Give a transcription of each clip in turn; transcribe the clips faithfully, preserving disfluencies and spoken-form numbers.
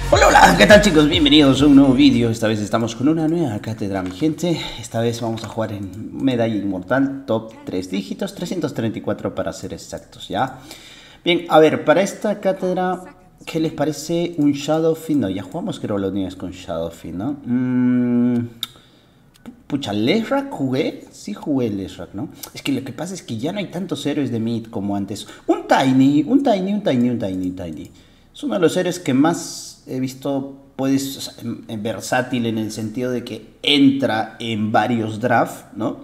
Hola, hola, ¿qué tal chicos? Bienvenidos a un nuevo vídeo. Esta vez estamos con una nueva cátedra, mi gente. Esta vez vamos a jugar en Medalla Inmortal, top tres dígitos, trescientos treinta y cuatro para ser exactos, ¿ya? Bien, a ver, para esta cátedra, ¿qué les parece un Shadowfiend? No, ya jugamos creo los días con Shadowfiend, ¿no? Mmm... Pucha, Leshrac jugué, sí jugué Leshrac, ¿no? Es que lo que pasa es que ya no hay tantos héroes de mid como antes. Un Tiny, un Tiny, un Tiny, un Tiny, un Tiny. Es uno de los héroes que más he visto, pues, o sea, en, en versátil en el sentido de que entra en varios drafts, ¿no?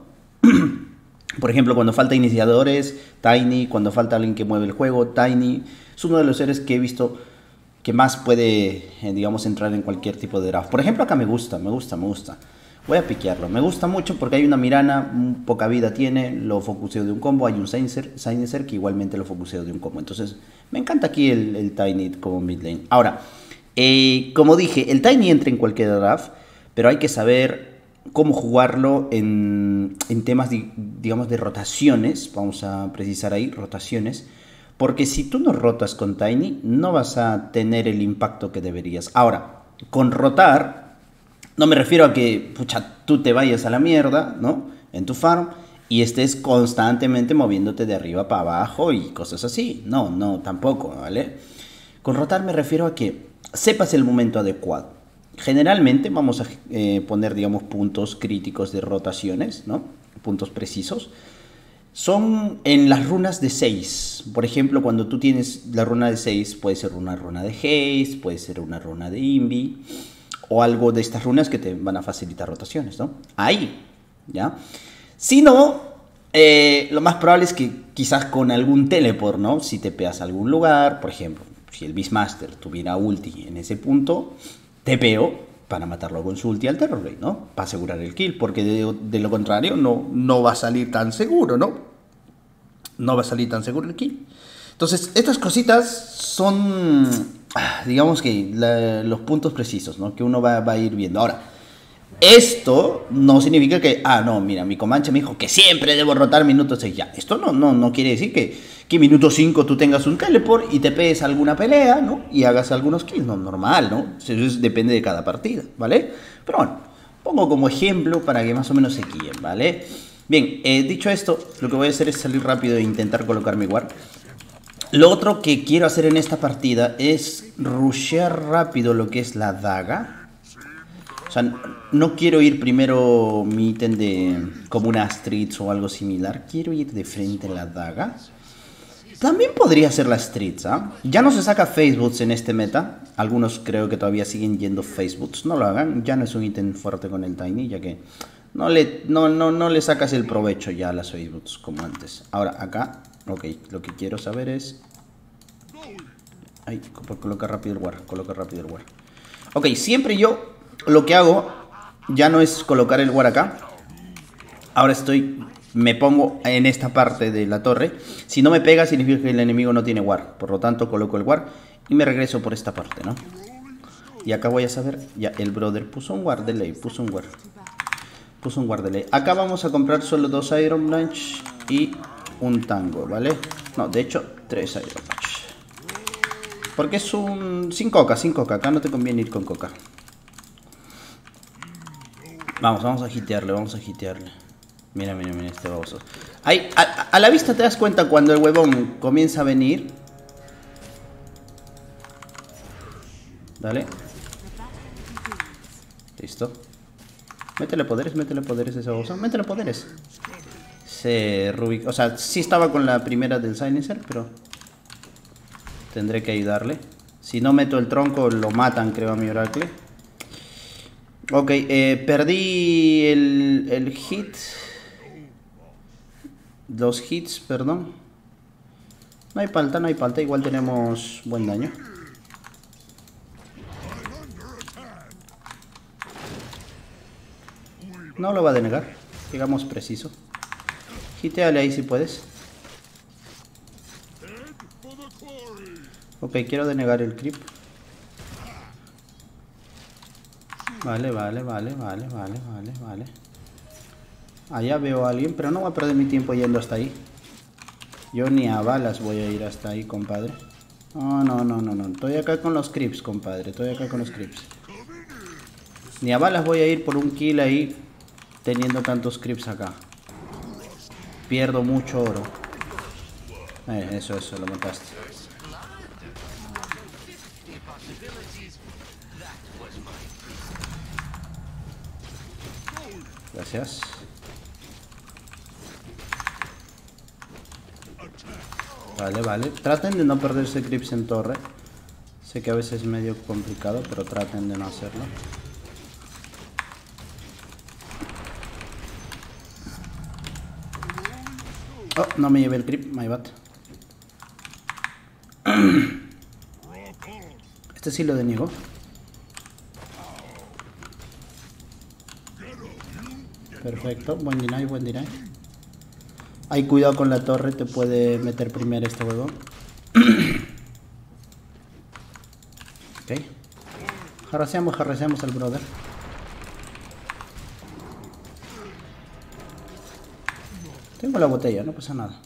Por ejemplo, cuando falta iniciadores, Tiny. Cuando falta alguien que mueve el juego, Tiny. Es uno de los héroes que he visto que más puede, eh, digamos, entrar en cualquier tipo de draft. Por ejemplo, acá me gusta, me gusta, me gusta. Voy a piquearlo. Me gusta mucho porque hay una Mirana, poca vida tiene, lo focuseo de un combo. Hay un Silencer que igualmente lo focuseo de un combo. Entonces, me encanta aquí el, el Tiny como mid lane. Ahora, eh, como dije, el Tiny entra en cualquier draft, pero hay que saber cómo jugarlo en, en temas, de, digamos, de rotaciones. Vamos a precisar ahí, rotaciones. Porque si tú no rotas con Tiny, no vas a tener el impacto que deberías. Ahora, con rotar... No me refiero a que, pucha, tú te vayas a la mierda, ¿no? En tu farm y estés constantemente moviéndote de arriba para abajo y cosas así. No, no, tampoco, ¿vale? Con rotar me refiero a que sepas el momento adecuado. Generalmente vamos a eh, poner, digamos, puntos críticos de rotaciones, ¿no? Puntos precisos. Son en las runas de seis. Por ejemplo, cuando tú tienes la runa de seis, puede ser una runa de haste, puede ser una runa de invi, o algo de estas runas que te van a facilitar rotaciones, ¿no? Ahí, ¿ya? Si no, eh, lo más probable es que quizás con algún teleport, ¿no? Si te pegas a algún lugar, por ejemplo, si el Beastmaster tuviera ulti en ese punto, te peo para matarlo con su ulti al Terrorblade, ¿no? Para asegurar el kill, porque de, de lo contrario no, no va a salir tan seguro, ¿no? No va a salir tan seguro el kill. Entonces, estas cositas son, digamos que la, los puntos precisos, ¿no? Que uno va, va a ir viendo. Ahora, esto no significa que, ah, no, mira, mi Comanche me dijo que siempre debo rotar minuto seis. Ya, esto no, no, no quiere decir que, que minuto cinco tú tengas un teleport y te pegues alguna pelea, ¿no? Y hagas algunos kills, no, normal, ¿no? Eso es, depende de cada partida, ¿vale? Pero bueno, pongo como ejemplo para que más o menos se guíen, ¿vale? Bien, eh, dicho esto, lo que voy a hacer es salir rápido e intentar colocar mi ward. Lo otro que quiero hacer en esta partida es rushear rápido lo que es la daga. O sea, no quiero ir primero mi ítem de como una Streets o algo similar. Quiero ir de frente a la daga. También podría ser la Streets, ¿ah? ¿eh? Ya no se saca Facebooks en este meta. Algunos creo que todavía siguen yendo Facebooks. No lo hagan, ya no es un ítem fuerte con el Tiny, ya que no le, no, no, no le sacas el provecho ya a las Facebooks como antes. Ahora, acá... Ok, lo que quiero saber es... Ay, coloca rápido el ward, coloca rápido el ward. Ok, siempre yo lo que hago ya no es colocar el ward acá. Ahora estoy... Me pongo en esta parte de la torre. Si no me pega significa que el enemigo no tiene ward. Por lo tanto coloco el ward y me regreso por esta parte, ¿no? Y acá voy a saber... Ya, el brother puso un ward de ley, puso un ward. Puso un ward de ley. Acá vamos a comprar solo dos Iron Lunch y... un tango, ¿vale? No, de hecho, tres Iron Patch. Porque es un... sin coca, sin coca. Acá no te conviene ir con coca. Vamos, vamos a hitearle, vamos a hitearle. Mira, mira, mira este baboso. Ahí, a, a la vista te das cuenta cuando el huevón comienza a venir. Dale. Listo. Métele poderes, métele poderes a ese baboso. Métele poderes. Se Rubik, o sea, sí estaba con la primera del Silencer, pero tendré que ayudarle. Si no meto el tronco, lo matan, creo, a mi Oracle. Ok, eh, perdí el, el hit. Los hits, perdón. No hay falta, no hay falta. Igual tenemos buen daño. No lo va a denegar. Llegamos preciso. Hiteale ahí si puedes. Ok, quiero denegar el creep. Vale, vale, vale, vale, vale, vale, vale. Allá veo a alguien, pero no voy a perder mi tiempo yendo hasta ahí. Yo ni a balas voy a ir hasta ahí, compadre. No, no, no, no, no. Estoy acá con los creeps, compadre. Estoy acá con los creeps. Ni a balas voy a ir por un kill ahí teniendo tantos creeps acá. Pierdo mucho oro. Eh, eso, eso, lo mataste. Gracias. Vale, vale. Traten de no perderse creeps en torre. Sé que a veces es medio complicado, pero traten de no hacerlo. Oh, no me llevé el creep, my bad. Este sí lo deniego. Perfecto, buen deny, buen deny. Hay cuidado con la torre, te puede meter primero este huevo. Ok. Jarraseamos, jarraseamos al brother. Tengo la botella, no pasa nada.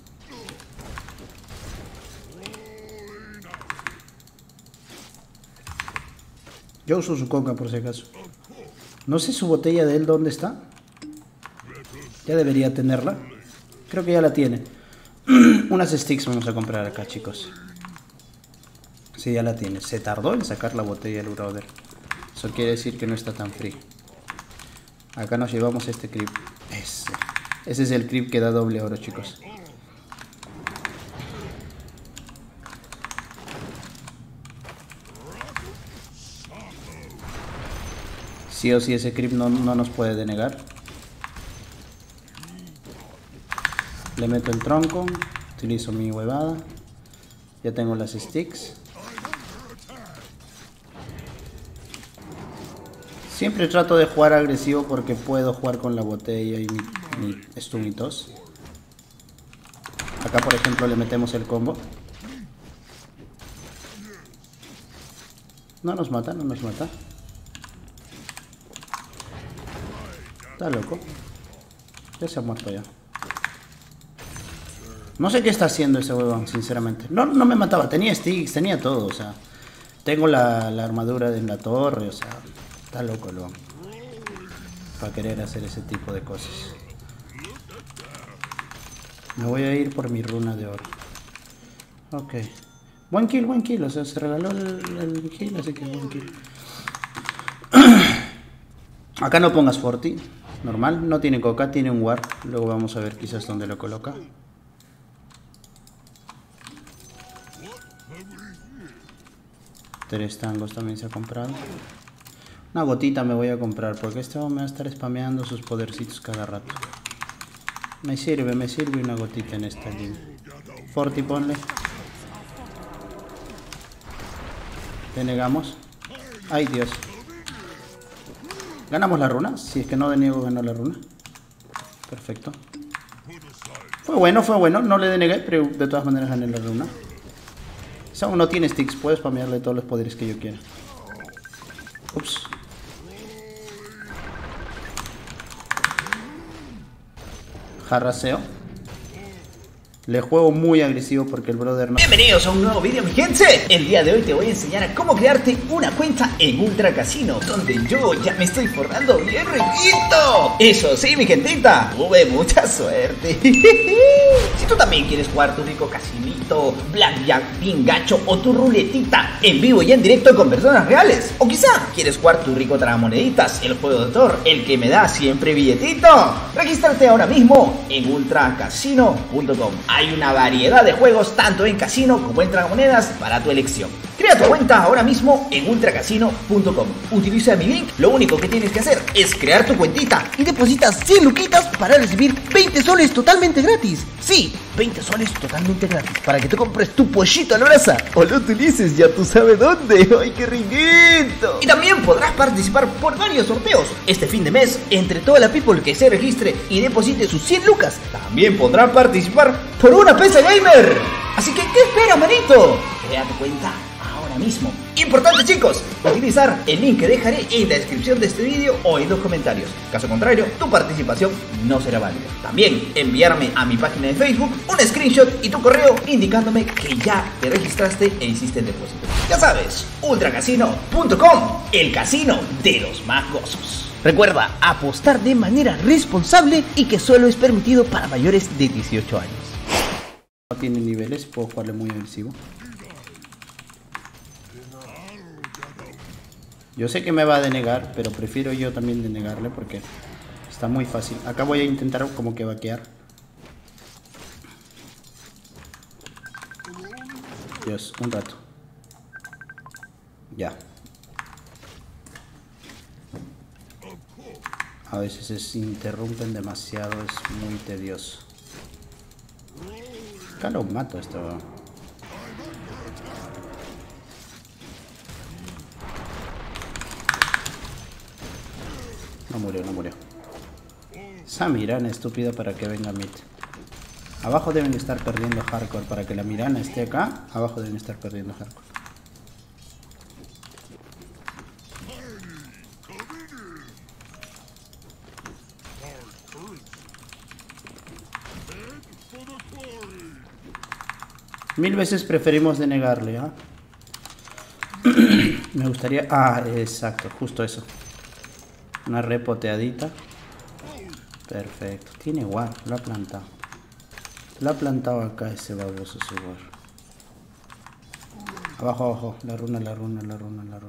Yo uso su coca por si acaso. No sé su botella de él dónde está. Ya debería tenerla. Creo que ya la tiene. Unas sticks vamos a comprar acá, chicos. Sí, ya la tiene. Se tardó en sacar la botella el brother. Eso quiere decir que no está tan free. Acá nos llevamos este creep. Ese. Ese es el creep que da doble oro, chicos. Sí o sí ese creep no, no nos puede denegar. Le meto el tronco. Utilizo mi huevada. Ya tengo las sticks. Siempre trato de jugar agresivo porque puedo jugar con la botella y mi, mi stun y tos. Acá por ejemplo le metemos el combo. No nos mata, no nos mata. Está loco. Ya se ha muerto ya. No sé qué está haciendo ese huevón, sinceramente. No, no me mataba, tenía sticks, tenía todo, o sea. Tengo la, la armadura en la torre, o sea. Está loco el huevón. Para querer hacer ese tipo de cosas. Me voy a ir por mi runa de oro. Ok. Buen kill, buen kill, o sea, se regaló el, el kill, así que buen kill. Acá no pongas forty, normal, no tiene coca, tiene un ward. Luego vamos a ver quizás dónde lo coloca. Tres tangos también se ha comprado. Una gotita me voy a comprar porque este me va a estar spameando sus podercitos cada rato. Me sirve, me sirve una gotita en esta línea. forty ponle. Denegamos. Ay Dios. ¿Ganamos la runa? Si es que no deniego, ganó la runa. Perfecto. Fue bueno, fue bueno. No le denegué, pero de todas maneras gané la runa. Si aún no tiene sticks, puedo spamearle todos los poderes que yo quiera. Ups. Jarraseo. Le juego muy agresivo porque el brother no... Bienvenidos a un nuevo vídeo, mi gente. El día de hoy te voy a enseñar a cómo crearte una cuenta en Ultra Casino, donde yo ya me estoy forrando bien riquito. Eso sí, mi gentita, tuve mucha suerte. Si tú también quieres jugar tu rico casinito, blackjack, bien gacho o tu ruletita en vivo y en directo con personas reales, o quizá quieres jugar tu rico tragamoneditas, el juego de Thor, el que me da siempre billetito, regístrate ahora mismo en ultra casino punto com. Hay una variedad de juegos tanto en casino como en tragamonedas para tu elección. Crea tu cuenta ahora mismo en ultra casino punto com. Utiliza mi link. Lo único que tienes que hacer es crear tu cuentita y depositas cien luquitas para recibir veinte soles totalmente gratis. Sí, veinte soles totalmente gratis para que te compres tu pollito a la brasa o lo utilices ya tú sabes dónde. ¡Ay, qué riquito! Y también podrás participar por varios sorteos este fin de mes entre toda la people que se registre y deposite sus cien lucas. También podrán participar por una P C gamer. Así que, ¿qué esperas, manito? Crea tu cuenta ahora mismo Importante, chicos, utilizar el link que dejaré en la descripción de este vídeo o en los comentarios. Caso contrario, tu participación no será válida. También enviarme a mi página de Facebook un screenshot y tu correo indicándome que ya te registraste e hiciste el depósito. Ya sabes, ultra casino punto com, el casino de los más gozos. Recuerda, apostar de manera responsable y que solo es permitido para mayores de dieciocho años. No tiene niveles, puedo jugarle muy agresivo. Yo sé que me va a denegar, pero prefiero yo también denegarle porque está muy fácil. Acá voy a intentar como que vaquear. Dios, un rato. Ya. A veces se interrumpen demasiado, es muy tedioso. Acá lo mato esto. No murió, no murió. Esa Mirana estúpida para que venga mid. Abajo deben estar perdiendo hardcore. Para que la Mirana esté acá, abajo deben estar perdiendo hardcore. Mil veces preferimos denegarle, ¿ah? ¿eh? Me gustaría... Ah, exacto, justo eso. Una repoteadita. Perfecto. Tiene guard, lo ha plantado. Lo ha plantado acá ese baboso ese guard. Abajo, abajo. La runa, la runa, la runa, la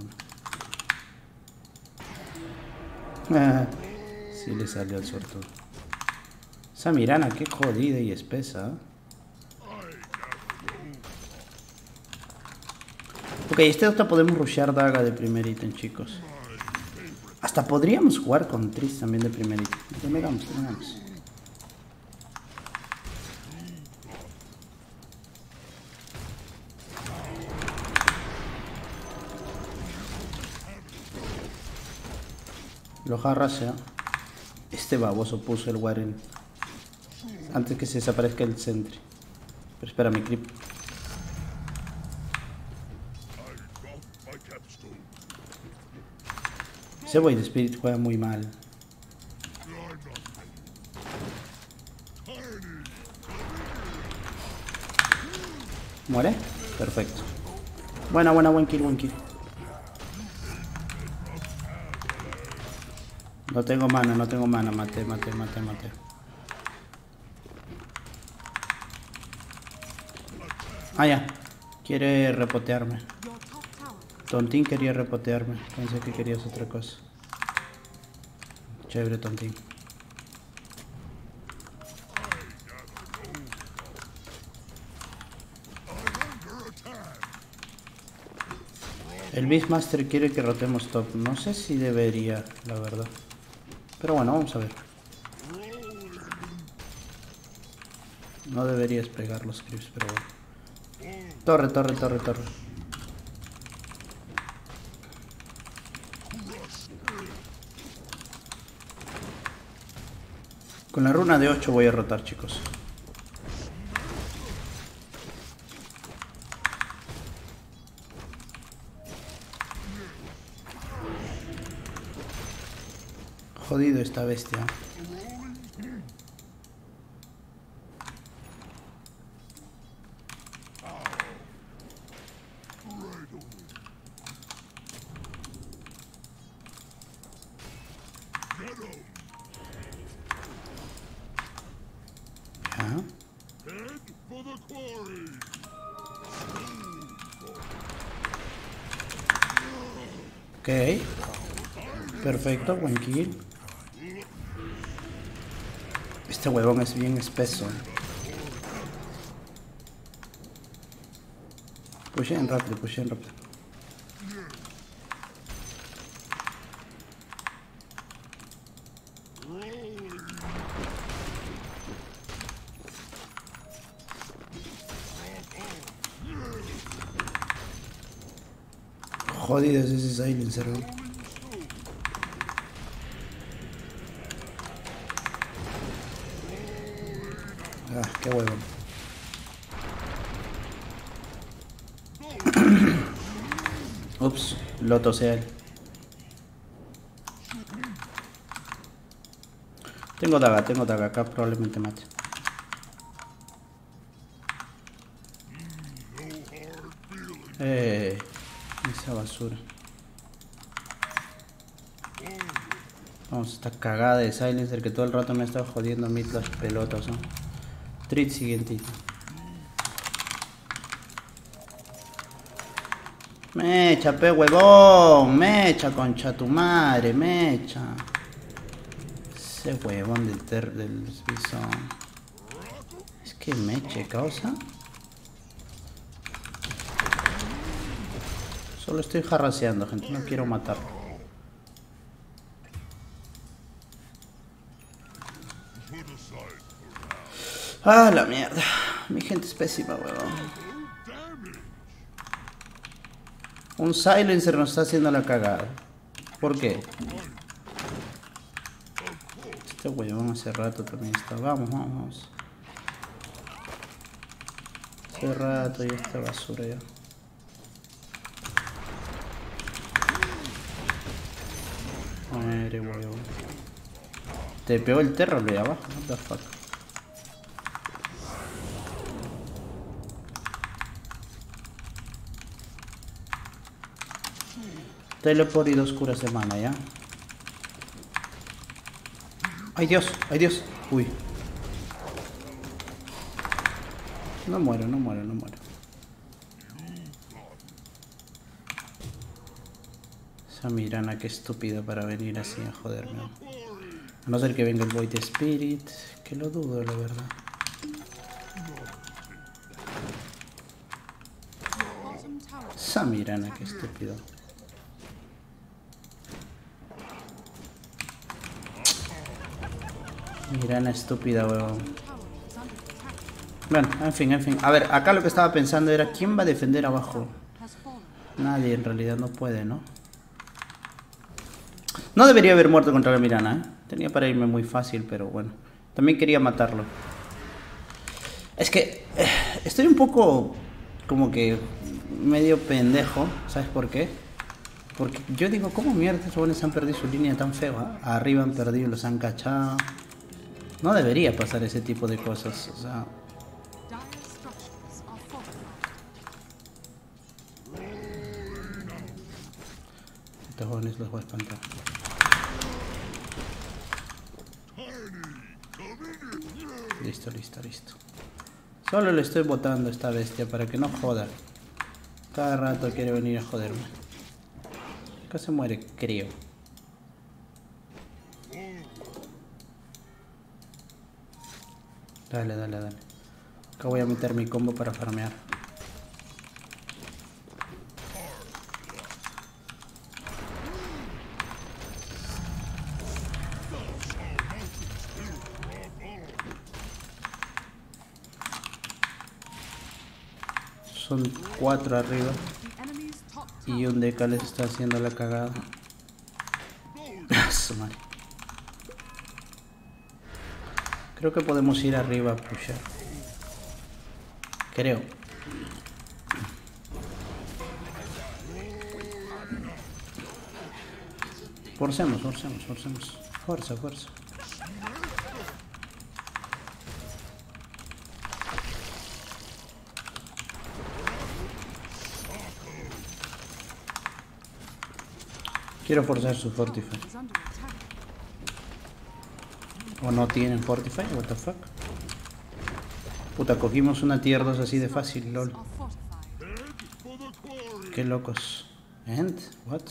runa. Sí le salió el sortudo. Esa Mirana, qué jodida y espesa, ¿eh? Ok, este otro podemos rushear daga de primer ítem, chicos. Hasta podríamos jugar con Tris también de primer ítem. Denegamos, denegamos. Lo jarrasea. Este baboso puso el Warren antes que se desaparezca el sentry. Pero espera, mi creep. Ese Void Spirit juega muy mal. ¿Muere? Perfecto. Buena, buena, buen kill, buen kill. No tengo mana, no tengo mana. Mate, mate, mate, mate. Ah, ya. Quiere repotearme. Tontín quería repotearme. Pensé que querías otra cosa. Chévere, Tontín. El Beastmaster quiere que rotemos top. No sé si debería, la verdad. Pero bueno, vamos a ver. No deberías pegar los creeps, pero bueno. Torre, torre, torre, torre. Con la runa de ocho voy a rotar, chicos. Jodido esta bestia. Ok. Perfecto, buen kill. Este huevón es bien espeso. Pushen rápido, pushen rápido. Jodido es ese silencer. Ah, qué huevo. Ups, lo tosé a él. Tengo daga, tengo daga. Acá probablemente mate. Eh, esa basura. Vamos, esta cagada de Silencer que todo el rato me ha estado jodiendo a mí las pelotas, ¿no? Treat siguientito. Mecha, pe huevón. Mecha, concha tu madre. Mecha. Ese huevón del ter del bisón. Es que meche, causa. Solo estoy jarraseando, gente. No quiero matarlo. Ah, la mierda. Mi gente es pésima, huevón. Un Silencer nos está haciendo la cagada. ¿Por qué? Este huevón hace rato también está. Vamos, vamos. Hace rato ya está basura ya. Muere, huevón. Te pegó el terror de abajo. What the fuck. Teleport y dos curas de mana, ¿ya? ¡Ay, Dios! ¡Ay, Dios! ¡Uy! No muero, no muero, no muero. Esa Mirana, qué estúpida para venir así a joderme. A no ser que venga el Void Spirit, que lo dudo, la verdad. Esa Mirana, qué estúpido. Mirana estúpida, weón. Bueno, en fin, en fin. A ver, acá lo que estaba pensando era ¿quién va a defender abajo? Nadie, en realidad no puede, ¿no? No debería haber muerto contra la Mirana, ¿eh? Tenía para irme muy fácil, pero bueno. También quería matarlo. Es que eh, estoy un poco como que medio pendejo. ¿Sabes por qué? Porque yo digo, ¿cómo mierda estos jóvenes han perdido su línea tan feo? ¿Eh? Arriba han perdido, los han cachado. No debería pasar ese tipo de cosas, o sea... Estos jóvenes los voy a espantar. Listo, listo, listo. Solo le estoy botando a esta bestia para que no joda. Cada rato quiere venir a joderme. Acá se muere, creo. Dale, dale, dale. Acá voy a meter mi combo para farmear. Son cuatro arriba. Y un D K les está haciendo la cagada. Su madre. Creo que podemos ir arriba a pushar. Creo. Forcemos, forcemos, forcemos. Fuerza, fuerza. Quiero forzar su Fortify. ¿O no tienen Fortify? What the fuck? Puta, cogimos una tier dos así de fácil, lol. Qué locos. ¿And? What?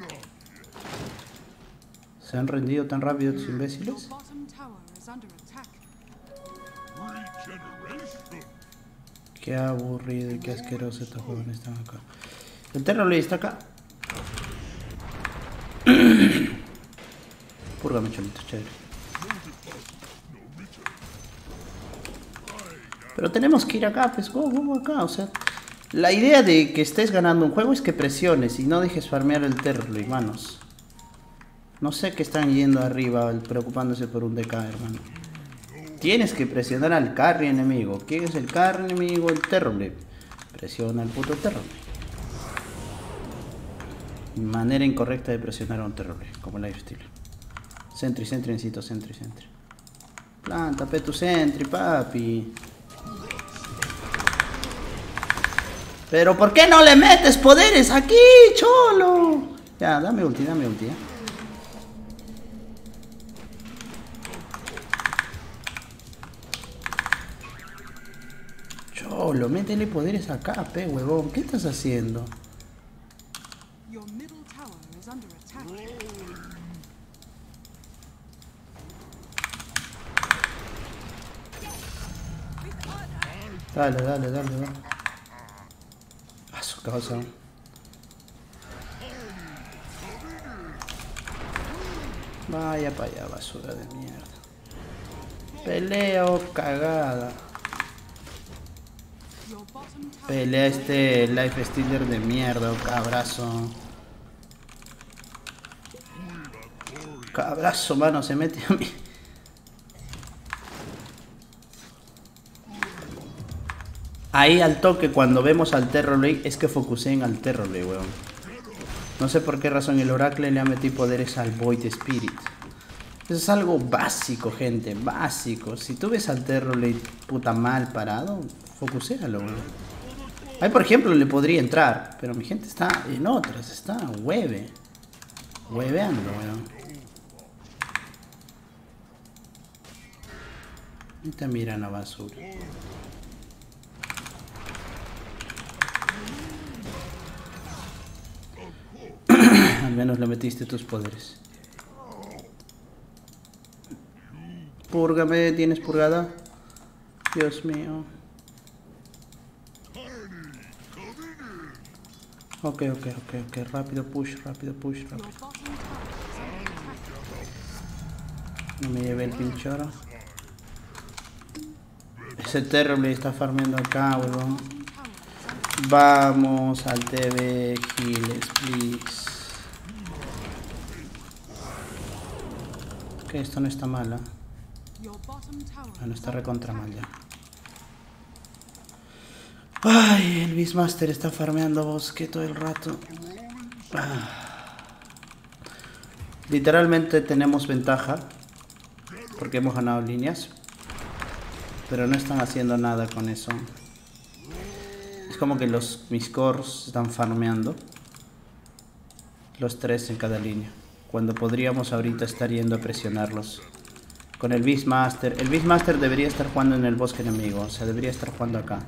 ¿Se han rendido tan rápido estos imbéciles? Qué aburrido y qué asqueroso estos jóvenes están acá. El Terrorblade está acá. Púrgame, cholito, chévere. Pero tenemos que ir acá, pues, go, go, acá, o sea... La idea de que estés ganando un juego es que presiones y no dejes farmear el Terrorblade, manos. No sé qué están yendo arriba preocupándose por un D K, hermano. Tienes que presionar al carry enemigo. ¿Quién es el carry enemigo? El Terrorblade. Presiona al puto Terrorblade. Manera incorrecta de presionar a un terror, como lifesteal. Sentry, sentry, necesito sentry, sentry. Planta, pe tu sentry, papi. Pero ¿por qué no le metes poderes aquí, cholo? Ya, dame ulti, dame ulti, ¿eh? Cholo, métele poderes acá, pe, huevón. ¿Qué estás haciendo? Dale, dale, dale, dale. A su causa. Vaya para allá, basura de mierda. Pelea o cagada. Pelea este life stealer de mierda, o cabrazo. Cabrazo, mano, se mete a mí. Ahí al toque, cuando vemos al Terrorblade, es que focuseen al Terrorblade, weón. No sé por qué razón el Oracle le ha metido poderes al Void Spirit. Eso es algo básico, gente, básico. Si tú ves al Terrorblade puta mal parado, focuséalo, weón. Ahí, por ejemplo, le podría entrar, pero mi gente está en otras, está hueve. Hueveando, weón. Y te miran a basura. Al menos le metiste tus poderes. Púrgame, ¿tienes purgada? Dios mío. Ok, ok, ok, ok. Rápido push, rápido push, rápido. No me llevé el pinchoro. Ese Terrorblade está farmeando acá, weón. Vamos al T V, Giles, please. Ok, esto no está mal, ¿eh? Ah, no está recontra mal ya. Ay, el Beastmaster está farmeando bosque todo el rato. Ah. Literalmente tenemos ventaja porque hemos ganado líneas, pero no están haciendo nada con eso. Es como que los mis cores están farmeando los tres en cada línea, cuando podríamos ahorita estar yendo a presionarlos con el Beastmaster. El Beastmaster debería estar jugando en el bosque enemigo, o sea, debería estar jugando acá.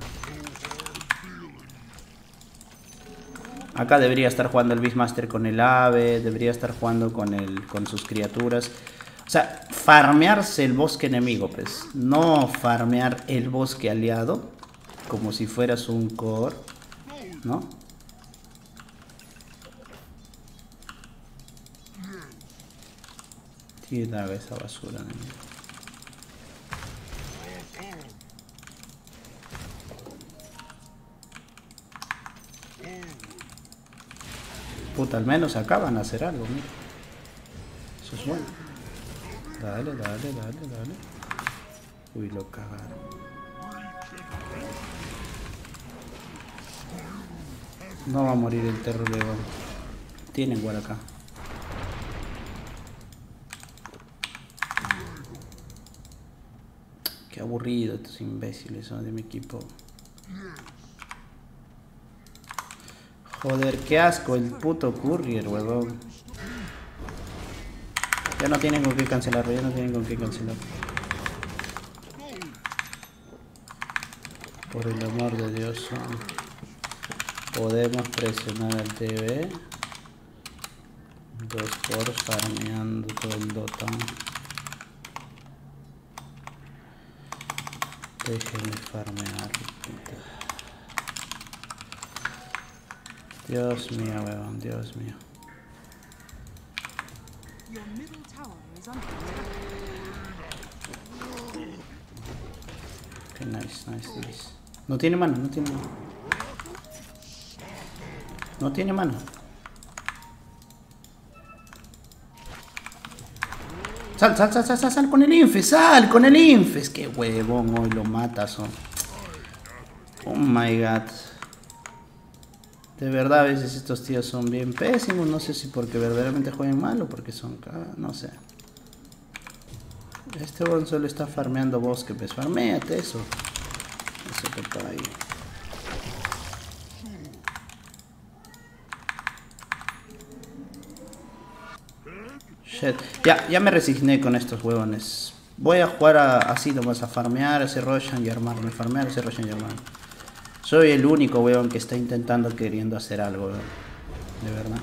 Acá debería estar jugando el Beastmaster con el ave, debería estar jugando con, el, con sus criaturas. O sea, farmearse el bosque enemigo, pues. No farmear el bosque aliado como si fueras un core, ¿no? Tira esa basura, ¿no? Puta, al menos acá van a hacer algo, mira. Eso es bueno. Dale, dale, dale, dale. Uy, lo cagaron. No va a morir el terror de León. Tienen guard acá. Qué aburrido estos imbéciles son de mi equipo. Joder, qué asco el puto courier, huevón. Ya no tienen con qué cancelarlo, ya no tienen con qué cancelarlo. Por el amor de Dios. Podemos presionar al T V. Dos por farmeando todo el Dota. Déjenme farmear. Dios mío, weón, Dios mío. Ok, nice, nice, nice. No tiene mano, no tiene mano. No tiene mano. Sal, sal, sal, sal, sal, sal con el Infes, sal con el Infes. Qué huevón, hoy lo matas. Oh, oh my god. De verdad, a veces estos tíos son bien pésimos. No sé si porque verdaderamente juegan mal o porque son... No sé. Este bon solo está farmeando bosque. Pues farmeate eso. Eso que está ahí. Shit. Ya, ya me resigné con estos huevones. Voy a jugar a, así nomás, a farmear, a hacer Roshan y armarme. Farmear, hacer Roshan y armarme. Soy el único weón que está intentando, queriendo hacer algo, weón. De verdad.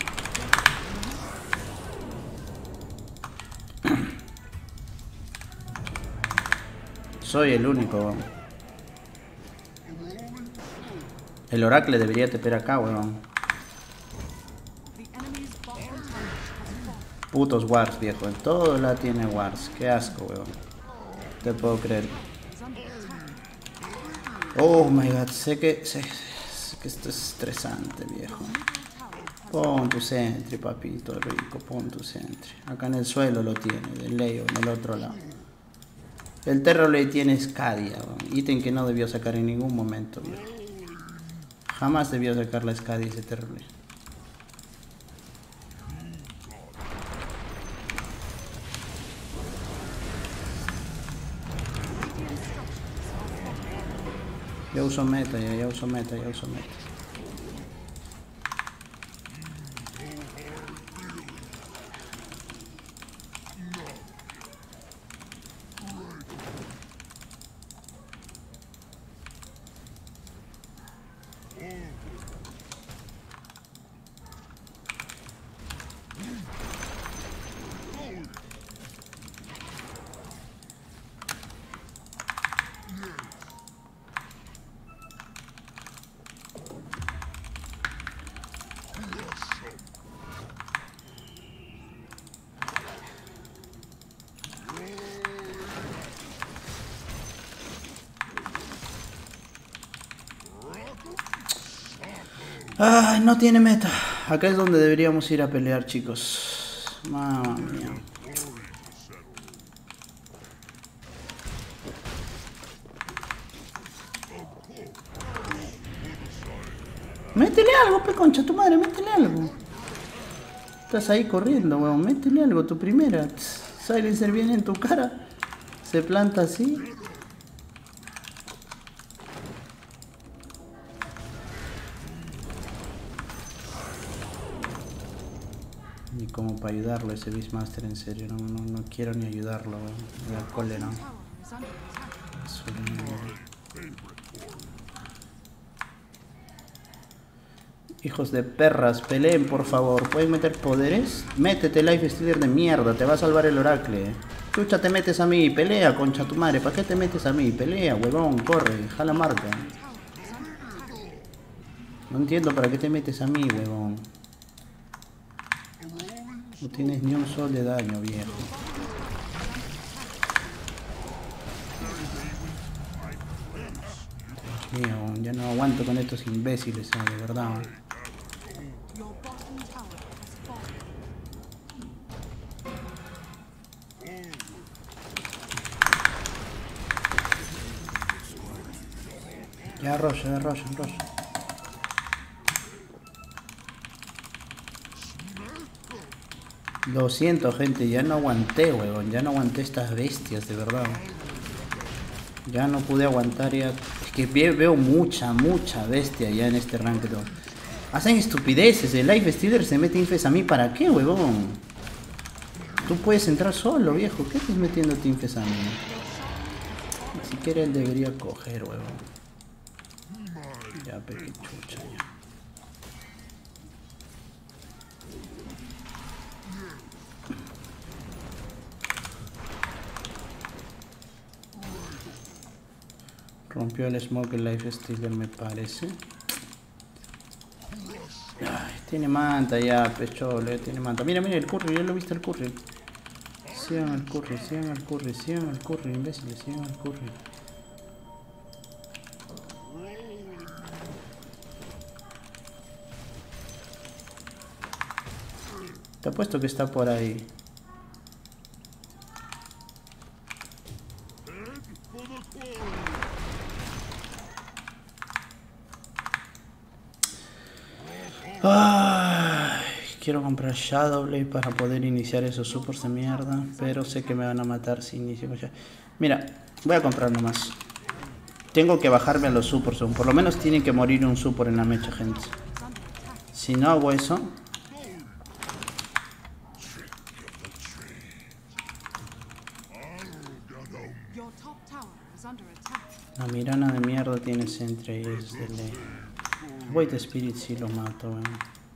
Soy el único, weón. El Oracle debería teper acá, weón. Putos wars, viejo. En todo la tiene wars. Qué asco, weón. Te puedo creer. Oh my god, sé que, sé, sé que esto es estresante, viejo. Pon tu sentry, papito rico, pon tu sentry. Acá en el suelo lo tiene, del Leo, en el otro lado. El Terrorblade tiene Scadia, ítem que no debió sacar en ningún momento, viejo. Jamás debió sacar la Scadia ese Terrorblade. Ya uso meta, ya, ya uso meta, ya uso meta. Ay, no tiene meta. Acá es donde deberíamos ir a pelear, chicos. Mamma mía. Métele algo, pe concha, tu madre, métele algo. Estás ahí corriendo, weón. Métele algo, tu primera. Silencer viene en tu cara. Se planta así. Ni como para ayudarlo ese Beastmaster, en serio, no, no, no quiero ni ayudarlo, me da cólera. Hijos de perras, peleen por favor, ¿pueden meter poderes? Métete, Life Stealer de mierda, te va a salvar el Oracle. Chucha, te metes a mí, pelea, concha tu madre, ¿para qué te metes a mí? Pelea, huevón, corre, jala marca. No entiendo para qué te metes a mí, huevón. No tienes ni un sol de daño, viejo. Dios mío, ya no aguanto con estos imbéciles, ¿eh? De verdad. Ya arroyo, ya arroyo, arroyo. Lo siento, gente, ya no aguanté, huevón, ya no aguanté estas bestias, de verdad. Ya no pude aguantar, ya. Es que veo mucha, mucha bestia ya en este ranked. Hacen estupideces, el Life Stealer se mete infes a mí, ¿para qué, huevón? Tú puedes entrar solo, viejo, ¿qué estás metiéndote infes a mí? Ni siquiera él debería coger, huevón. Ya, pe, qué chucha, ya. Rompió el smoke el Life Stealer, me parece. Ay, tiene manta ya, pechole, tiene manta. Mira, mira el curry, ya lo viste el curry. Sigan al curry, sigan al curry, sigan al curry, imbéciles, sigan al curry. Te apuesto que está por ahí. Ay, quiero comprar Shadowblade para poder iniciar esos supers de mierda, pero sé que me van a matar si inicio con Shadowblade. Mira, voy a comprar nomás. Tengo que bajarme a los supers, por lo menos tiene que morir un super en la mecha, gente. Si no hago eso... La Mirana de mierda tiene Sentry y es de ley. Void Spirit sí lo mato, bueno.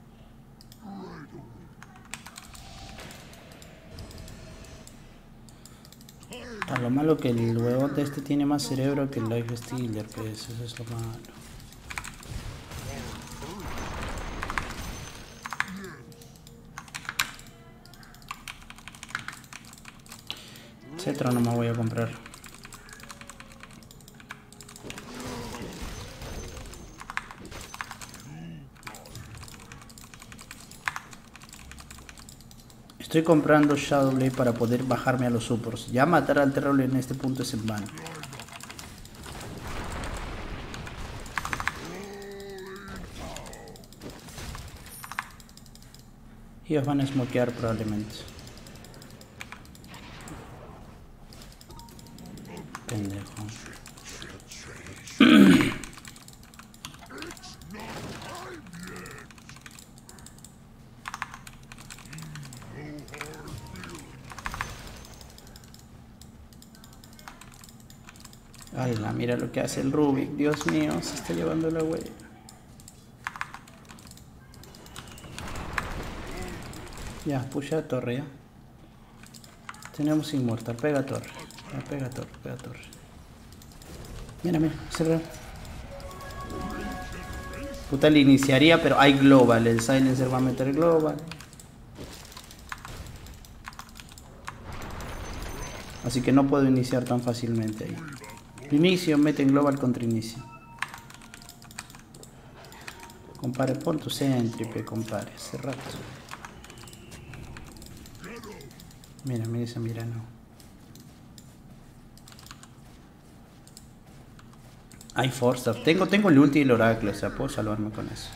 A lo malo que el huevón de este tiene más cerebro que el Life Stealer, pues eso es lo malo. Cetro no me voy a comprar. Estoy comprando Shadowblade para poder bajarme a los supers. Ya matar al terror en este punto es en vano. Y os van a smokear probablemente. Pendejo. Ala, mira lo que hace el Rubik. Dios mío, se está llevando la huella. Ya, pusha torre ya. Tenemos inmortal, pega torre. Ya, pega torre, pega torre. Mira, mira, cerrado. Puta, le iniciaría, pero hay global. El silencer va a meter global. Así que no puedo iniciar tan fácilmente ahí. Inicio, mete en global contra inicio. Compare, pon tu céntripe, compare, hace rato. Mira, mira esa mira, no. Hay Force. Tengo, tengo el ulti y el oráculo, o sea, puedo salvarme con eso.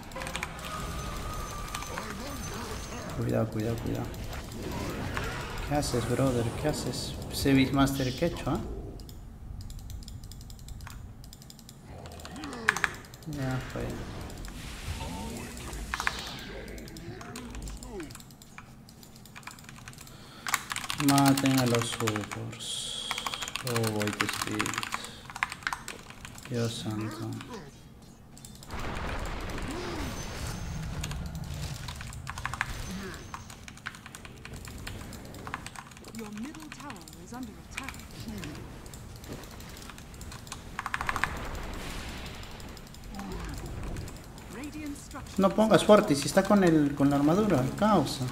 Cuidado, cuidado, cuidado. ¿Qué haces, brother? ¿Qué haces? Ese Beastmaster que he hecho, ¿eh? Ya fue. Maten a los supers. Oh, voy to Spirit. Dios santo. Your middle tower is under attack. No pongas fuerte si está con el con la armadura, causa.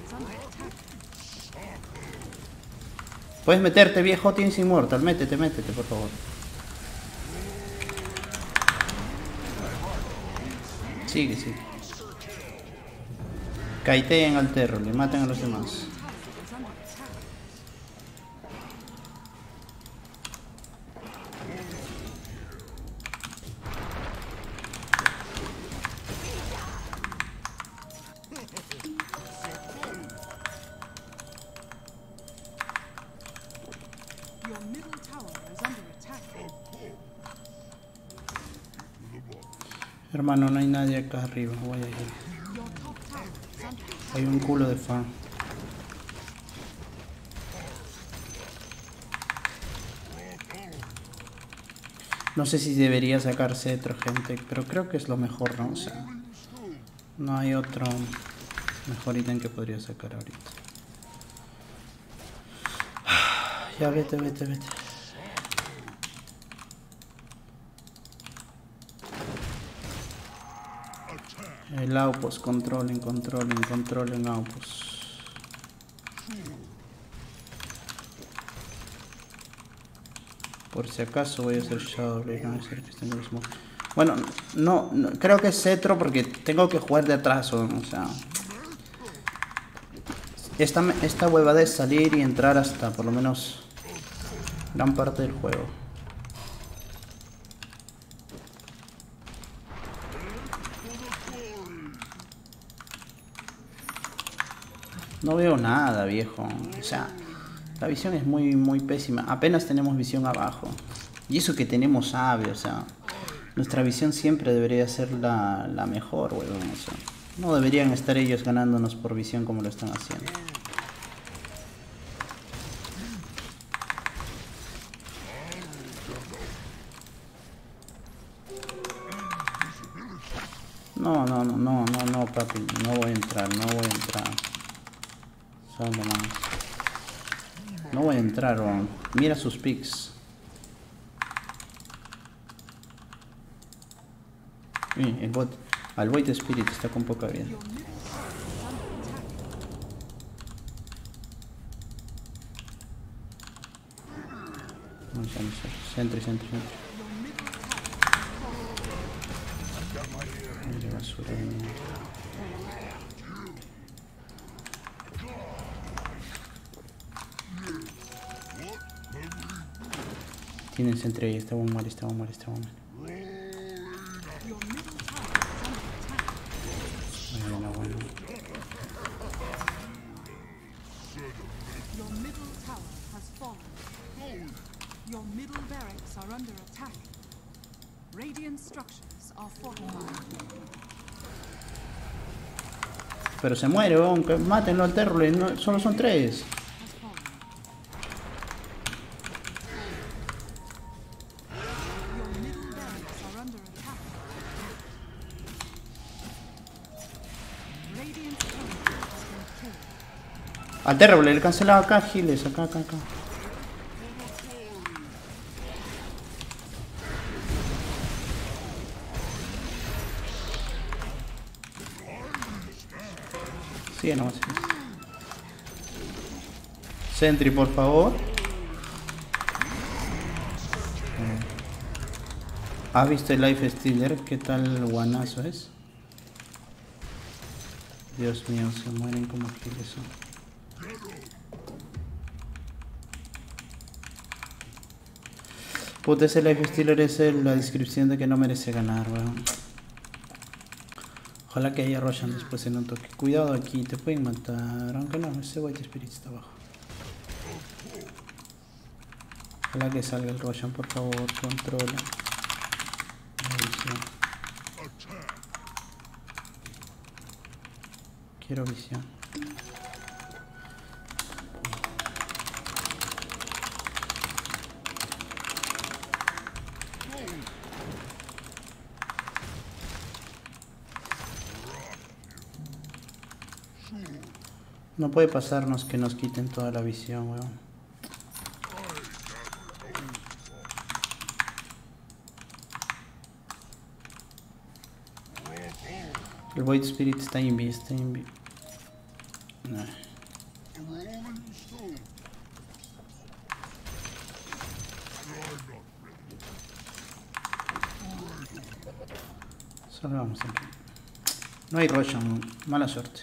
Puedes meterte, viejo, tienes inmortal, métete, métete, por favor. Sigue, sigue. Kaiteen al terror, le maten a los demás. Hermano, no hay nadie acá arriba, voy a ir. Hay un culo de fan. No sé si debería sacar cetro, gente, pero creo que es lo mejor, ¿no? O sea, no hay otro mejor ítem que podría sacar ahorita. Ya, vete, vete, vete. El Outpost, controlen, controlen, controlen Outpost. Por si acaso voy a hacer Shadowblade, no ser que esté en el smoke. Bueno, no, no, creo que es cetro porque tengo que jugar de atrás, o, o sea... Esta, esta huevada es salir y entrar hasta por lo menos gran parte del juego. No veo nada, viejo. O sea, la visión es muy, muy pésima. Apenas tenemos visión abajo. Y eso que tenemos ave, o sea, nuestra visión siempre debería ser la, la mejor, huevón. O sea, no deberían estar ellos ganándonos por visión como lo están haciendo. No, no, no, no, no, no, papi. No voy a entrar, no voy a entrar. Solo más. No voy a entrar, huevón. Mira sus picks. Sí, el bot, al Void Spirit está con poca vida. No sé, no sé. Sentry, sentry, sentry. Mira, basura de mierda. Tienen sentry ahí, está buen mal, está buen mal, está buen mal. Bueno, bueno. Your middle tower has fallen. Your middle barracks are under attack. Radiant structures are fortified. Pero se muere, weón, que mátenlo al Terror, no, solo son tres. Has fallen. Your middle barracks are under attack. Radiant tower has been killed. Al Terror le he cancelado acá, Giles, acá, acá, acá. Sigue nomás. Sentry, por favor. ¿Has visto el Life Stealer? ¿Qué tal guanazo es? Dios mío, se mueren como giles son. Puta, ese Life Stealer es el, la descripción de que no merece ganar, weón. Ojalá que haya Roshan después en un toque. Cuidado aquí, te pueden matar. Aunque no, ese White Spirit está abajo. Ojalá que salga el Roshan, por favor, controla. Quiero visión. No puede pasarnos que nos quiten toda la visión, weón. El Void Spirit está invi, está invi. No. Salgamos aquí. No hay Roshan, mala suerte.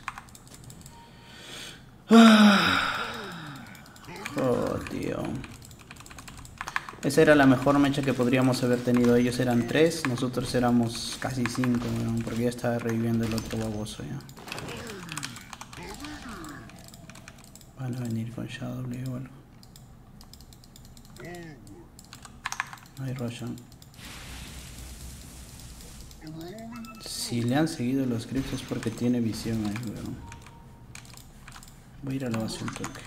Oh, tío. Esa era la mejor mecha que podríamos haber tenido. Ellos eran tres, nosotros éramos casi cinco, ¿no? Porque ya estaba reviviendo el otro baboso ya. Van a venir con Shadow o algo. No hay Roshan. Si le han seguido los grips es porque tiene visión ahí, weón. Voy a ir a la base un toque.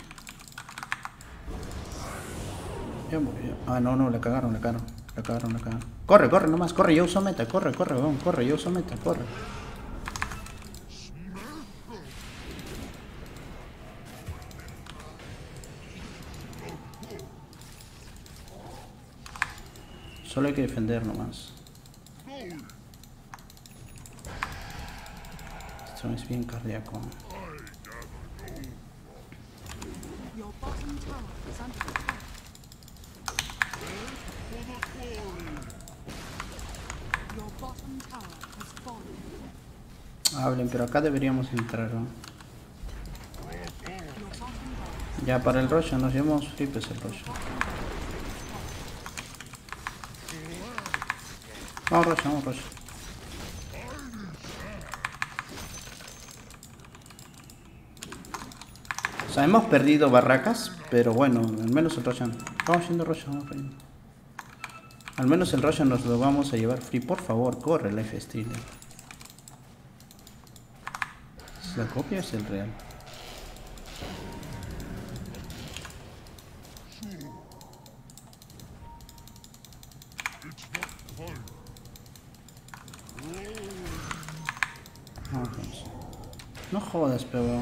Ya murió. Ah, no, no, la cagaron, la cagaron. La cagaron, la cagaron. Corre, corre nomás, corre, yo uso meta, corre, corre, weón, corre, yo uso meta, corre. Solo hay que defender nomás. Esto es bien cardíaco. Your bottom tower is under attack. Your bottom tower has fallen. Hablen, pero acá deberíamos entrar, ¿no? Your bottom tower Ya para el Roshan, nos llevamos flipes el Roshan. Vamos Roshan, vamos Roshan. O sea, hemos perdido barracas, pero bueno, al menos el Roshan. Vamos yendo Roshan, vamos yendo. Al menos el Roshan nos lo vamos a llevar free. Por favor, corre Life Stealer. ¿Es la copia o es el real? No jodas, pero...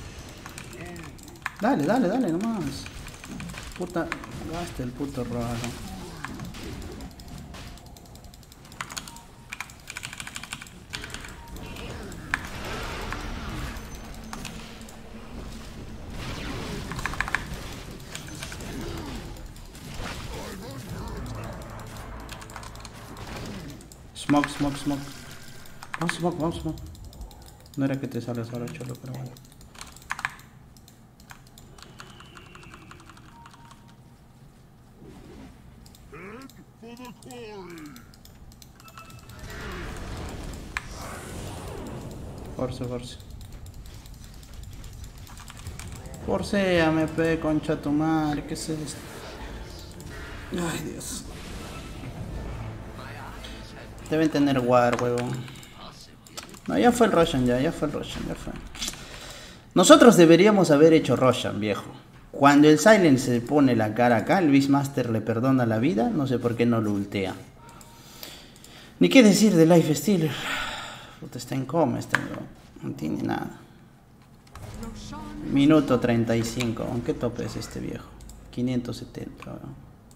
Dale, dale, dale nomás. Puta, gaste el puto raro. Smoke, smoke, smoke. Vamos, smoke, vamos, smoke. No era que te salgas ahora, cholo, pero bueno. Force, force. Forcéame, pe, concha tu madre, ¿qué es esto? Ay, Dios. Deben tener war, huevón. No, ya fue el Roshan, ya, ya fue el Roshan, ya fue. Nosotros deberíamos haber hecho Roshan, viejo. Cuando el Silent se pone la cara acá, el Beastmaster le perdona la vida, no sé por qué no lo ultea. Ni qué decir de Life Stealer. Puta, está en coma este, bro. No tiene nada. Minuto treinta y cinco. ¿Con qué tope es este viejo? quinientos setenta, bro.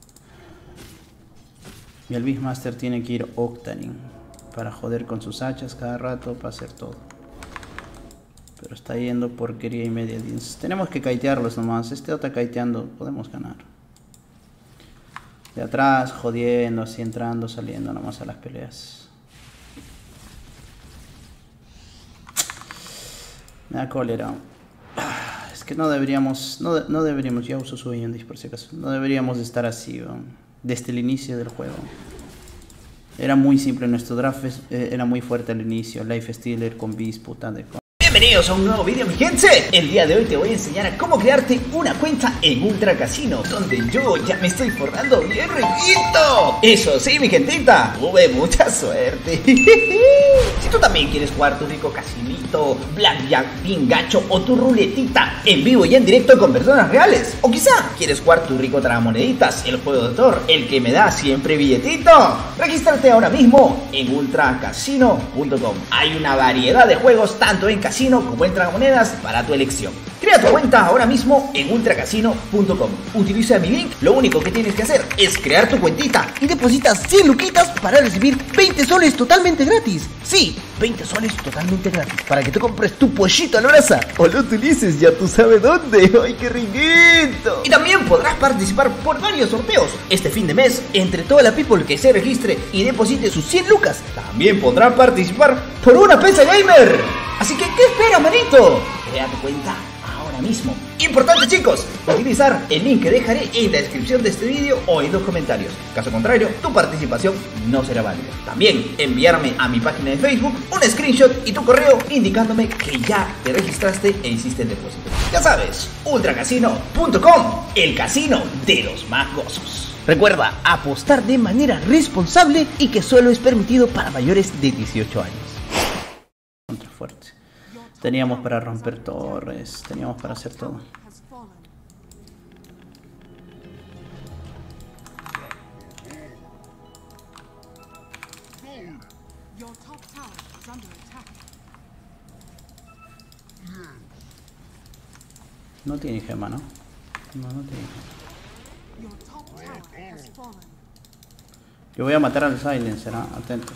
Y el Beastmaster tiene que ir Octaning para joder con sus hachas cada rato, para hacer todo. Pero está yendo porquería y media. Tenemos que kitearlos nomás. Este está kiteando, podemos ganar. De atrás, jodiendo, así entrando, saliendo nomás a las peleas. Me da cólera. Es que no deberíamos, no, no deberíamos, ya uso su Beyondis por si acaso. No deberíamos estar así, ¿no? Desde el inicio del juego. Era muy simple nuestro draft, eh, era muy fuerte al inicio. Life Stealer con Beast, puta de... Bienvenidos a un nuevo video, mi gente. El día de hoy te voy a enseñar a cómo crearte una cuenta en Ultra Casino, donde yo ya me estoy forrando bien riquito. Eso sí, mi gentita, tuve mucha suerte. Si tú también quieres jugar tu rico casinito, blackjack, bien gacho o tu ruletita en vivo y en directo con personas reales, o quizá quieres jugar tu rico tragamoneditas, el juego de Thor, el que me da siempre billetito, regístrate ahora mismo en ultra casino punto com. Hay una variedad de juegos tanto en casino como en tragamonedas para tu elección. Crea tu cuenta ahora mismo en ultra casino punto com. Utiliza mi link. Lo único que tienes que hacer es crear tu cuentita y depositas cien luquitas para recibir veinte soles totalmente gratis. Sí, veinte soles totalmente gratis para que te compres tu pollito a la brasa o lo utilices ya tú sabes dónde. ¡Ay, qué riquito! Y también podrás participar por varios sorteos este fin de mes entre toda la people que se registre y deposite sus cien lucas. También podrán participar por una P C Gamer. Así que, ¿qué espera, manito? Crea tu cuenta ahora mismo. Importante, chicos, utilizar el link que dejaré en la descripción de este vídeo o en los comentarios. Caso contrario, tu participación no será válida. También enviarme a mi página de Facebook un screenshot y tu correo indicándome que ya te registraste e hiciste el depósito. Ya sabes, ultra casino punto com, el casino de los más gozosos. Recuerda, apostar de manera responsable y que solo es permitido para mayores de dieciocho años. Contra fuerte. Teníamos para romper torres, teníamos para hacer todo. No tiene gema, ¿no? No, no tiene gema. Yo voy a matar al Silencer, ¿eh? Atentos.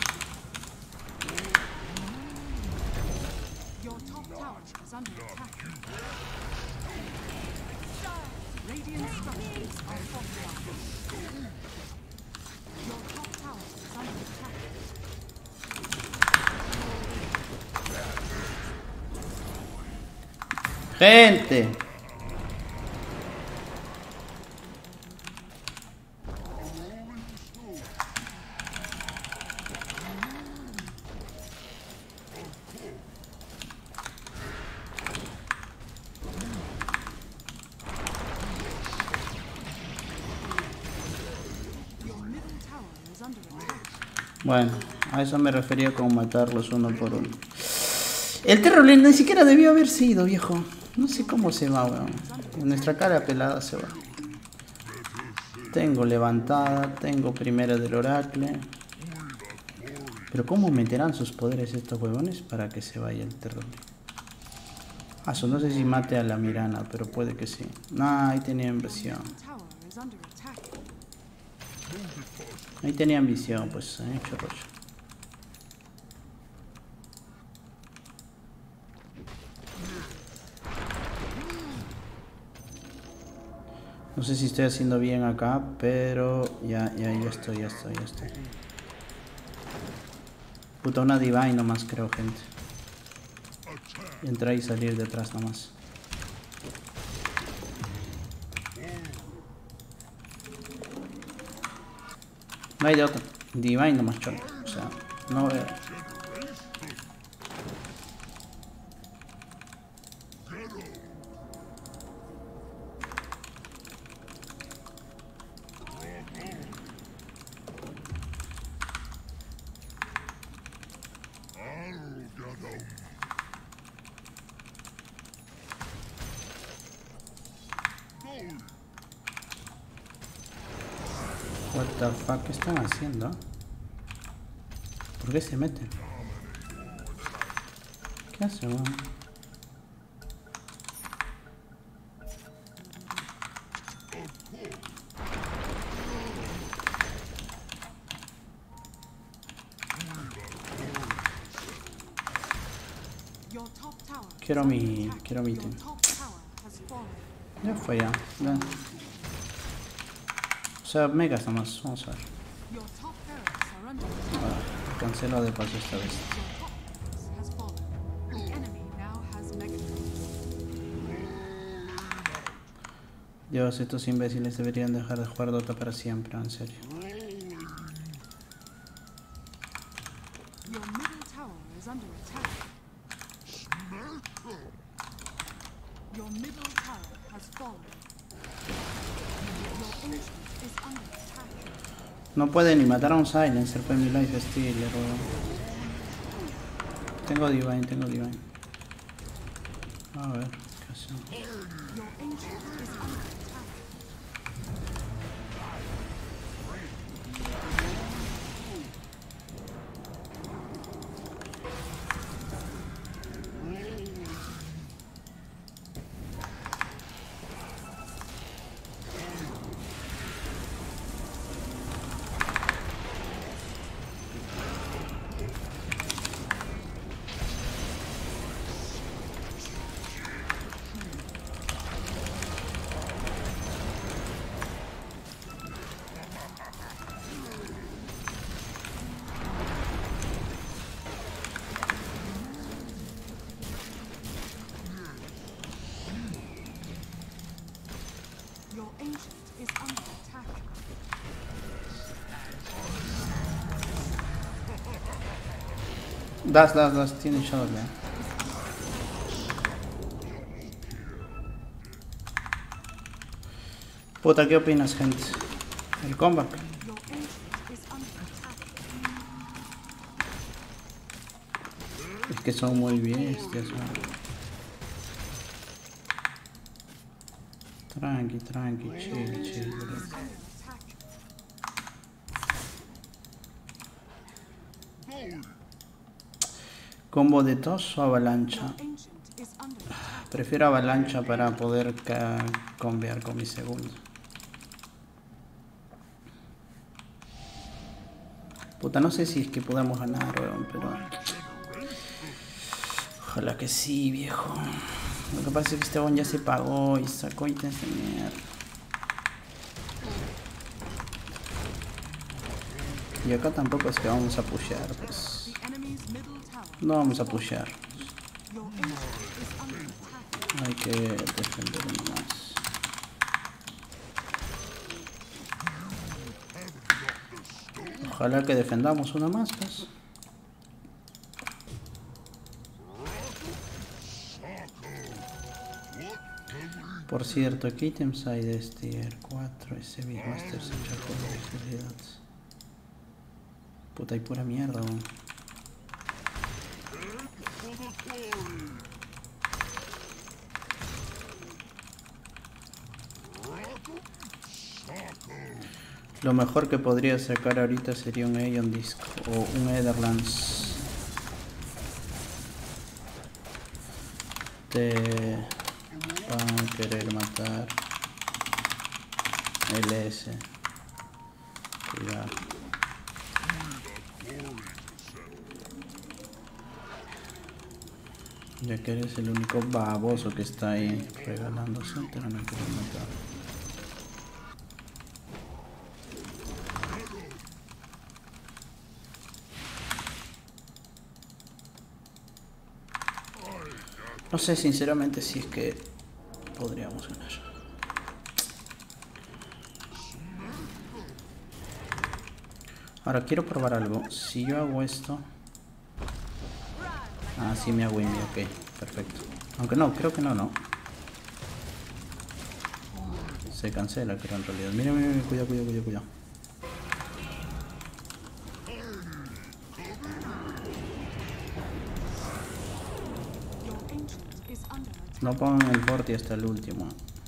Gente. Bueno, a eso me refería con matarlos uno por uno. El Terrorblade ni siquiera debió haber sido, viejo. No sé cómo se va, weón. En nuestra cara pelada se va. Tengo levantada, tengo primera del Oracle. Pero ¿cómo meterán sus poderes estos huevones para que se vaya el Terrorblade? Ah, eso no sé si mate a la Mirana, pero puede que sí. No, ahí tenían visión. Ahí tenían visión, pues han hecho rollo. No sé si estoy haciendo bien acá, pero ya, ya, ya estoy, ya estoy, ya estoy. Puta, una Divine nomás creo, gente. Entrar y salir de atrás nomás. No hay de otra. Divine nomás, cholo. O sea, no veo. What the fuck, ¿qué están haciendo? ¿Por qué se meten? ¿Qué hacen, weón? Quiero mi... quiero mi team. Ya fue ya. ya. O sea, megas nomás, vamos a ver. Ah, cancelo de paso esta vez. Dios, estos imbéciles deberían dejar de jugar Dota para siempre, en serio. No puede ni matar a un Silencer, fue mi life stealer, weón. Tengo Divine, tengo Divine. A ver, ¿qué hacemos? Das, das, das, tiene Shadow ya. Puta, ¿qué opinas, gente? El comeback. Es que son muy bestias, man. Tranqui, tranqui, chill, chill, bro. Combo de tos o avalancha. Prefiero avalancha para poder cambiar con mi segundo. Puta, no sé si es que podamos ganar, weón, pero... Ojalá que sí, viejo. Lo que pasa es que este weón ya se pagó y sacó ítems de mierda. Y acá tampoco es que vamos a pushear, pues... No vamos a pushear. Hay que defender uno más. Ojalá que defendamos uno más, pues. Por cierto, ¿qué ítems hay de este tier cuatro? Ese Big Master se echó con las habilidades. Puta, hay pura mierda, weón. Lo mejor que podría sacar ahorita sería un Aeon Disc o un Ederlance. Te van a querer matar. L S. Cuidado. Ya que eres el único baboso que está ahí regalándose, te van a querer matar. No sé sinceramente si es que podríamos ganar. Ahora quiero probar algo. Si yo hago esto... Ah, sí me hago Wimby, ok, perfecto. Aunque no, creo que no, no. Se cancela, creo en realidad. Mira, mira, mira, cuidado, cuidado, cuidado, cuidado. No pongan el forti hasta el último.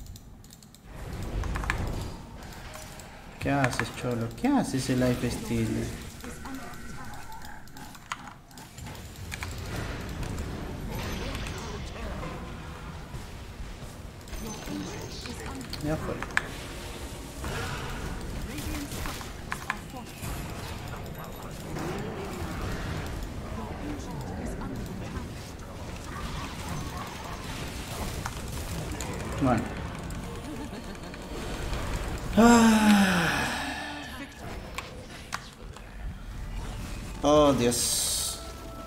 ¿Qué haces, cholo? ¿Qué haces el life stealer? Ya fue. Bueno. Ah. Oh, Dios.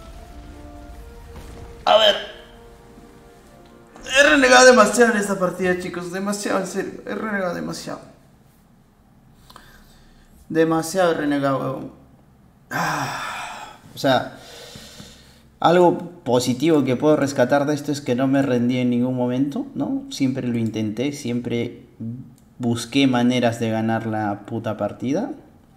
A ver. He renegado demasiado en esta partida, chicos. Demasiado, en serio. He renegado demasiado. Demasiado renegado. Ah. O sea... Algo positivo que puedo rescatar de esto es que no me rendí en ningún momento, ¿no? Siempre lo intenté, siempre busqué maneras de ganar la puta partida.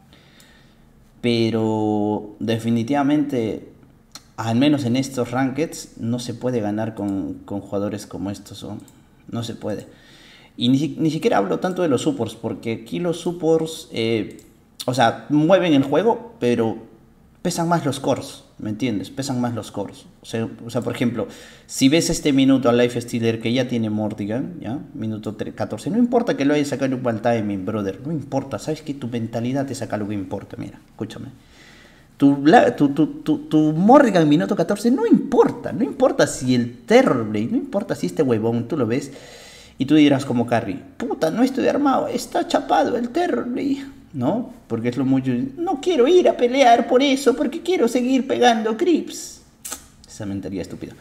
Pero definitivamente, al menos en estos rankeds, no se puede ganar con, con jugadores como estos, ¿no? No se puede. Y ni, ni siquiera hablo tanto de los supports, porque aquí los supports, eh, o sea, mueven el juego, pero pesan más los cores. ¿Me entiendes? Pesan más los cores. O sea, o sea, por ejemplo, si ves este minuto al Lifestealer que ya tiene Mortigan, ¿ya? Minuto catorce, no importa que lo hayas sacado en un timing, brother. No importa, sabes que tu mentalidad te saca lo que importa. Mira, escúchame. Tu, tu, tu, tu, tu Morrigan minuto catorce no importa. No importa si el Terrorblade, no importa si este huevón, tú lo ves y tú dirás como carry, puta, no estoy armado, está chapado el Terrorblade. ¿No? Porque es lo mucho... No quiero ir a pelear por eso, porque quiero seguir pegando creeps. Esa mentalidad estúpida.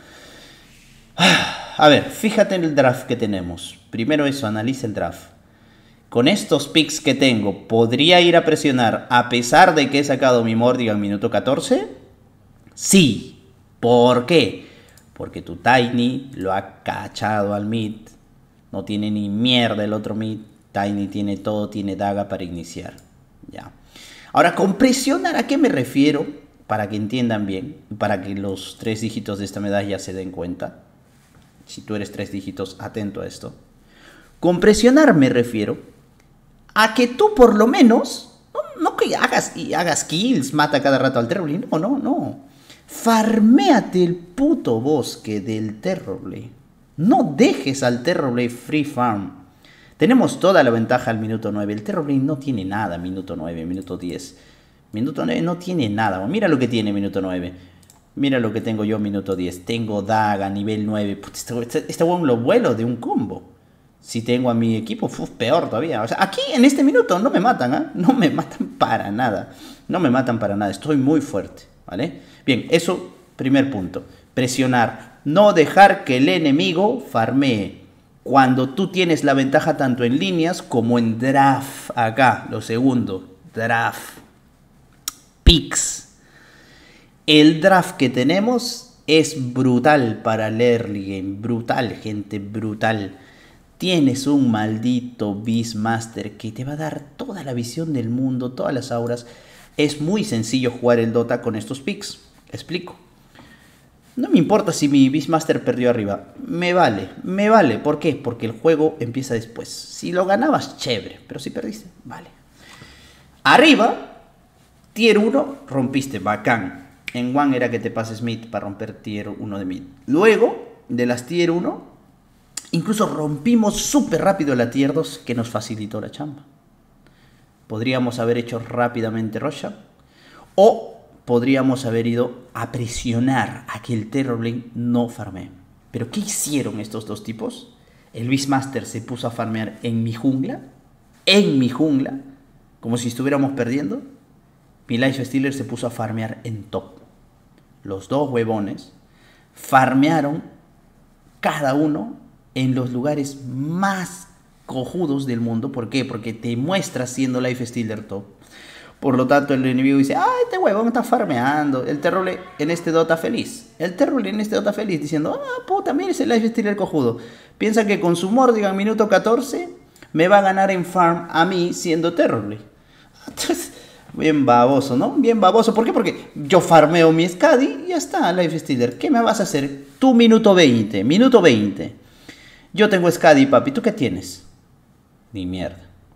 A ver, fíjate en el draft que tenemos. Primero eso, analiza el draft. Con estos picks que tengo, ¿podría ir a presionar a pesar de que he sacado mi Mordigan al minuto catorce? Sí. ¿Por qué? Porque tu Tiny lo ha cachado al mid. No tiene ni mierda el otro mid. Tiny tiene todo, tiene daga para iniciar. Ya. Ahora, con presionar, ¿a qué me refiero? Para que entiendan bien, para que los tres dígitos de esta medalla se den cuenta. Si tú eres tres dígitos, atento a esto. Con presionar me refiero a que tú por lo menos, no, no que hagas, y hagas kills, mata cada rato al Terrorblade, no, no, no. Farméate el puto bosque del Terrorblade. No dejes al Terrorblade free farm. Tenemos toda la ventaja al minuto nueve. El Terrorblade no tiene nada, minuto nueve, minuto diez. Minuto nueve no tiene nada. Mira lo que tiene minuto nueve. Mira lo que tengo yo minuto diez. Tengo daga, nivel nueve. Put, este este, este buen lo vuelo de un combo. Si tengo a mi equipo, uf, peor todavía. O sea, aquí en este minuto no me matan, ¿eh? No me matan para nada. No me matan para nada. Estoy muy fuerte, ¿vale? Bien, eso, primer punto. Presionar. No dejar que el enemigo farmee. Cuando tú tienes la ventaja tanto en líneas como en draft. Acá, lo segundo, draft. Picks. El draft que tenemos es brutal para el early game. Brutal, gente, brutal. Tienes un maldito Beastmaster que te va a dar toda la visión del mundo, todas las auras. Es muy sencillo jugar el Dota con estos picks. Explico. No me importa si mi Beastmaster perdió arriba. Me vale, me vale. ¿Por qué? Porque el juego empieza después. Si lo ganabas, chévere. Pero si perdiste, vale. Arriba, tier uno, rompiste, bacán. En One era que te pases mid para romper tier uno de mid. Luego, de las tier uno, incluso rompimos súper rápido la tier dos, que nos facilitó la chamba. Podríamos haber hecho rápidamente Roshan. O podríamos haber ido a presionar a que el Terrorblade no farmee. ¿Pero qué hicieron estos dos tipos? El Beastmaster se puso a farmear en mi jungla. En mi jungla. Como si estuviéramos perdiendo. Mi Lifestealer se puso a farmear en top. Los dos huevones farmearon cada uno en los lugares más cojudos del mundo. ¿Por qué? Porque te muestras siendo Lifestealer top. Por lo tanto, el enemigo dice, ah, este huevón está farmeando. El Terrorblade en este Dota feliz. El Terrorblade en este Dota feliz diciendo, ah, puta, mire ese Lifestealer cojudo. Piensa que con su Mordigan minuto catorce me va a ganar en farm a mí siendo Terrorblade. Entonces, bien baboso, ¿no? Bien baboso. ¿Por qué? Porque yo farmeo mi Skadi y ya está, Lifestealer. ¿Qué me vas a hacer? Tú minuto veinte, minuto veinte. Yo tengo Skadi, papi. ¿Tú qué tienes? Ni mierda.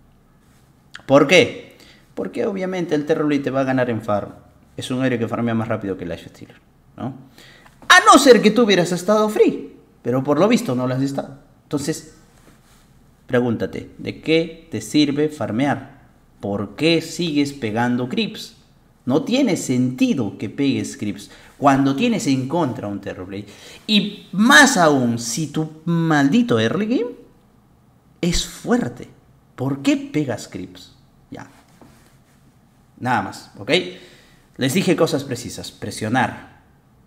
¿Por qué? Porque obviamente el Terrorblade te va a ganar en farm. Es un héroe que farmea más rápido que el Lifestealer, ¿no? A no ser que tú hubieras estado free. Pero por lo visto no lo has estado. Entonces, pregúntate, ¿de qué te sirve farmear? ¿Por qué sigues pegando creeps? No tiene sentido que pegues creeps cuando tienes en contra un Terrorblade. Y más aún, si tu maldito early game es fuerte. ¿Por qué pegas creeps? Ya. Nada más, ¿ok? Les dije cosas precisas. Presionar.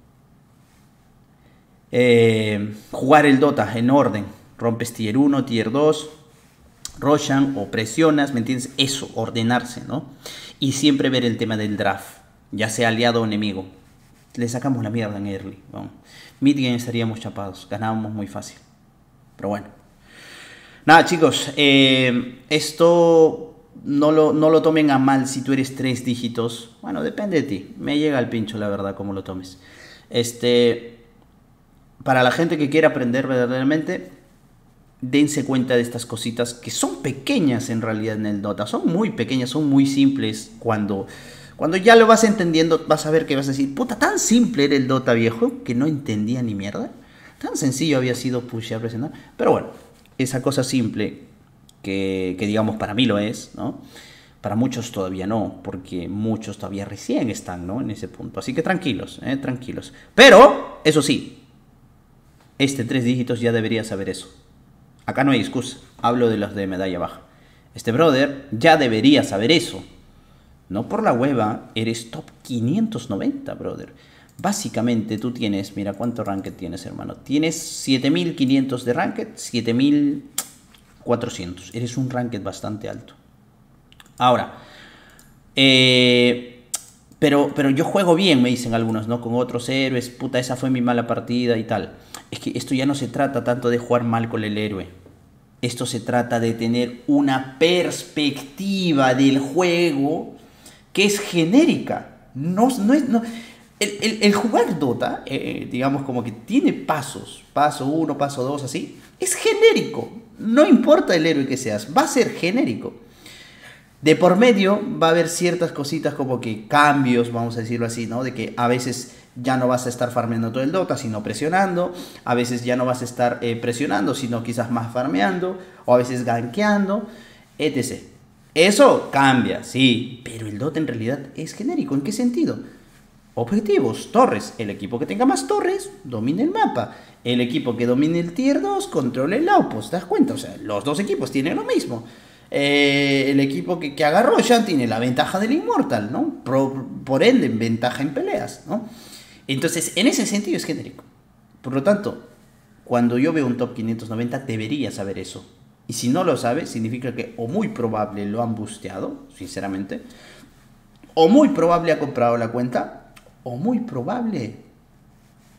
Eh, jugar el Dota en orden. Rompes tier uno, tier dos, Roshan o presionas, ¿me entiendes? Eso, ordenarse, ¿no? Y siempre ver el tema del draft. Ya sea aliado o enemigo. Le sacamos la mierda en early, ¿no? Mid-game estaríamos chapados. Ganábamos muy fácil. Pero bueno. Nada, chicos. Eh, esto... No lo, no lo tomen a mal si tú eres tres dígitos. Bueno, depende de ti. Me llega al pincho, la verdad, como lo tomes. Este, para la gente que quiera aprender verdaderamente, dense cuenta de estas cositas que son pequeñas en realidad en el Dota. Son muy pequeñas, son muy simples. Cuando, cuando ya lo vas entendiendo, vas a ver que vas a decir, puta, tan simple era el Dota viejo que no entendía ni mierda. Tan sencillo había sido pushear, presionar. Pero bueno, esa cosa simple... Que, que digamos para mí lo es, ¿no? Para muchos todavía no, porque muchos todavía recién están, ¿no? En ese punto. Así que tranquilos, ¿eh? Tranquilos. Pero, eso sí, este tres dígitos ya debería saber eso. Acá no hay excusa. Hablo de los de medalla baja. Este brother ya debería saber eso. No por la hueva, eres top quinientos noventa, brother. Básicamente tú tienes, mira cuánto ranked tienes, hermano. Tienes siete mil quinientos de ranked, siete mil cuatrocientos. Eres un ranked bastante alto. Ahora, eh, pero, pero yo juego bien, me dicen algunos, ¿no? Con otros héroes, puta, esa fue mi mala partida y tal. Es que esto ya no se trata tanto de jugar mal con el héroe. Esto se trata de tener una perspectiva del juego que es genérica. No, no es... No, el, el, el jugar Dota, eh, digamos como que tiene pasos. Paso uno, paso dos, así. Es genérico. No importa el héroe que seas, va a ser genérico. De por medio va a haber ciertas cositas como que cambios, vamos a decirlo así, ¿no? De que a veces ya no vas a estar farmeando todo el Dota, sino presionando. A veces ya no vas a estar eh, presionando, sino quizás más farmeando. O a veces gankeando, etcétera. Eso cambia, sí. Pero el Dota en realidad es genérico. ¿En qué sentido? Objetivos, torres. El equipo que tenga más torres domina el mapa. El equipo que domine el tier dos controla el outpost. ¿Te das cuenta? O sea, los dos equipos tienen lo mismo. Eh, el equipo que, que agarró ya tiene la ventaja del Immortal, ¿no? Por, por ende, ventaja en peleas, ¿no? Entonces, en ese sentido es genérico. Por lo tanto, cuando yo veo un top quinientos noventa, debería saber eso. Y si no lo sabe, significa que o muy probable lo han busteado, sinceramente, o muy probable ha comprado la cuenta, o muy probable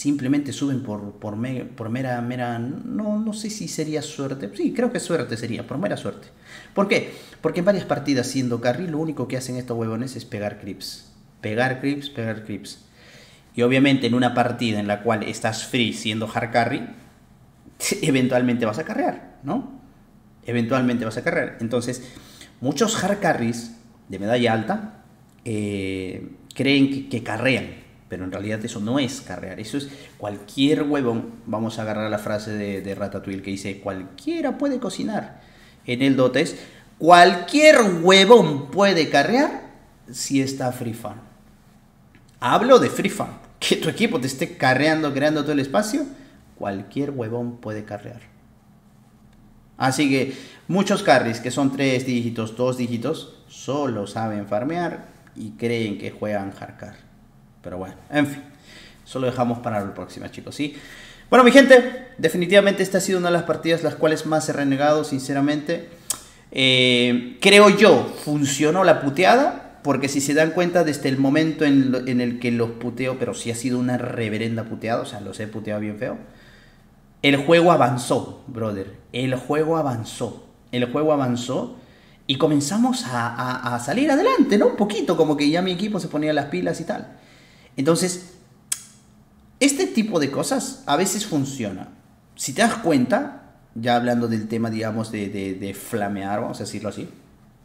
simplemente suben por, por, me, por mera, mera, no, no sé si sería suerte, sí, creo que suerte sería, por mera suerte. ¿Por qué? Porque en varias partidas siendo carry, lo único que hacen estos huevones es pegar creeps, pegar creeps, pegar creeps. Y obviamente en una partida en la cual estás free siendo hard carry, eventualmente vas a carrear, ¿no? Eventualmente vas a carrear. Entonces, muchos hard carries de medalla alta eh, creen que, que carrean, pero en realidad eso no es carrear, eso es cualquier huevón. Vamos a agarrar la frase de, de Ratatouille que dice, cualquiera puede cocinar. En el Dota es, cualquier huevón puede carrear si está free farm. Hablo de free farm, que tu equipo te esté carreando, creando todo el espacio, cualquier huevón puede carrear. Así que muchos carries que son tres dígitos, dos dígitos, solo saben farmear y creen que juegan hardcore. Pero bueno, en fin, eso lo dejamos para la próxima, chicos, ¿sí? Bueno, mi gente, definitivamente esta ha sido una de las partidas las cuales más he renegado, sinceramente. Eh, creo yo, funcionó la puteada, porque si se dan cuenta desde el momento en, en el que los puteo, pero sí ha sido una reverenda puteada, o sea, los he puteado bien feo. El juego avanzó, brother, el juego avanzó, el juego avanzó y comenzamos a, a, a salir adelante, ¿no? Un poquito, como que ya mi equipo se ponía las pilas y tal. Entonces, este tipo de cosas a veces funciona. Si te das cuenta, ya hablando del tema, digamos, de, de, de flamear, vamos a decirlo así.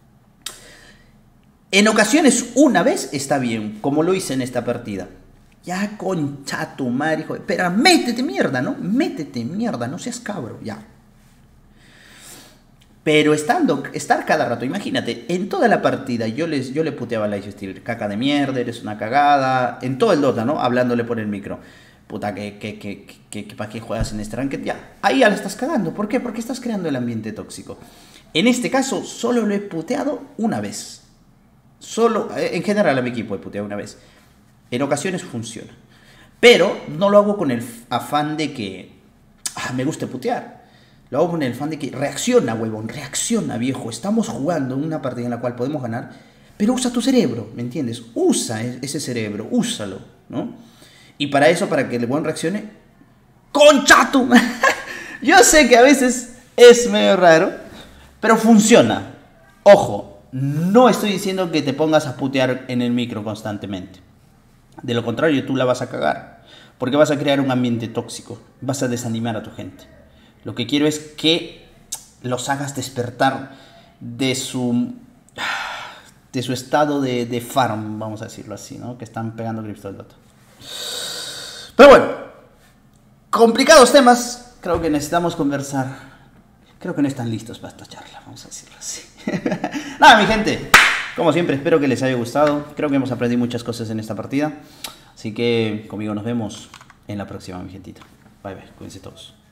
En ocasiones, una vez está bien, como lo hice en esta partida. Ya, concha tu madre, hijo de... Pero métete mierda, ¿no? Métete mierda, no seas cabro, ya. Pero estando, estar cada rato, imagínate, en toda la partida yo, les, yo le puteaba a Lifesteal, caca de mierda, eres una cagada, en todo el Dota, ¿no? Hablándole por el micro. Puta, que, que, que, que, que ¿para qué juegas en este ranked? Ya, ahí ya la estás cagando. ¿Por qué? Porque estás creando el ambiente tóxico. En este caso, solo lo he puteado una vez. Solo, en general a mi equipo he puteado una vez. En ocasiones funciona. Pero no lo hago con el afán de que ah, me guste putear. Lo hago con el afán de que reacciona, huevón, reacciona, viejo. Estamos jugando en una partida en la cual podemos ganar, pero usa tu cerebro, ¿me entiendes? Usa ese cerebro, úsalo, ¿no? Y para eso, para que el huevón reaccione, ¡concha tu! Yo sé que a veces es medio raro, pero funciona. Ojo, no estoy diciendo que te pongas a putear en el micro constantemente. De lo contrario, tú la vas a cagar, porque vas a crear un ambiente tóxico, vas a desanimar a tu gente. Lo que quiero es que los hagas despertar de su, de su estado de, de farm, vamos a decirlo así, ¿no? Que están pegando grips todo el Dota. Pero bueno, complicados temas, creo que necesitamos conversar. Creo que no están listos para esta charla, vamos a decirlo así. Nada, mi gente, como siempre, espero que les haya gustado. Creo que hemos aprendido muchas cosas en esta partida. Así que conmigo nos vemos en la próxima, mi gentita. Bye, bye, cuídense todos.